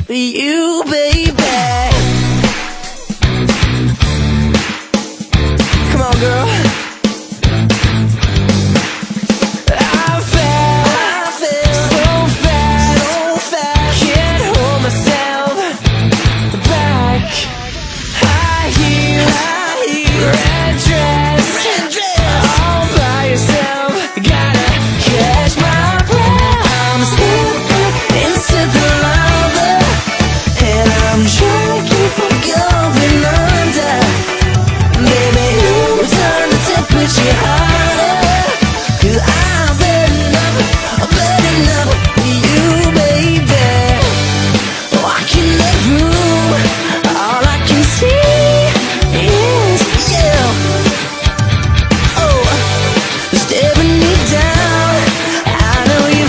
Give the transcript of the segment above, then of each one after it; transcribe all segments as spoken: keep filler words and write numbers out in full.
you, baby. Come on, girl. I fell, I fell so fast, so fast. Can't hold myself back. High heels, high heels, red dress, red dress. All by yourself. Gotta catch my breath. I'm slipping into the lava, and I'm trying to keep from going under. Baby, you turn the temperature harder, 'cause I've been enough, I've been enough for you, baby. Walking the room, all I can see is you. Oh, staring me down. I know you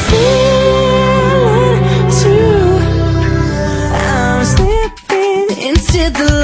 feel it too. I'm slipping into the